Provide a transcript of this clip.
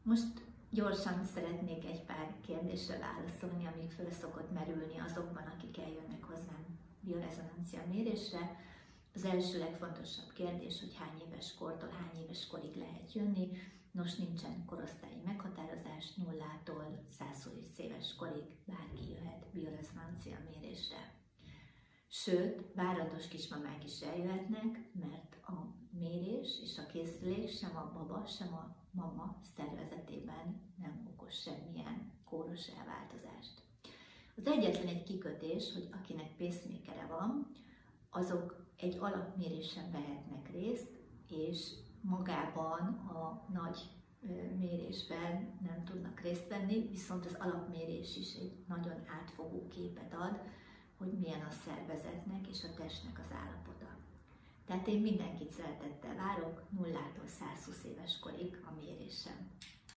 Most gyorsan szeretnék egy pár kérdésre válaszolni, amik föl szokott merülni azokban, akik eljönnek hozzám biorezonancia mérésre. Az első legfontosabb kérdés, hogy hány éves kortól hány éves korig lehet jönni. Nos, nincsen korosztályi meghatározás, 0-tól 120 éves korig bárki jöhet biorezonancia mérésre. Sőt, várandós kismamák is eljöhetnek, mert a mérés és a készülék sem a baba, sem a mama szervezetében nem okoz semmilyen kóros elváltozást. Az egyetlen egy kikötés, hogy akinek pacemaker-e van, azok egy alapmérésen vehetnek részt, és magában a nagy mérésben nem tudnak részt venni, viszont az alapmérés is egy nagyon átfogó képet ad, hogy milyen a szervezetnek és a testnek az állapota. Tehát én mindenkit szeretettel várok 0-tól 120 éves korig a mérésem.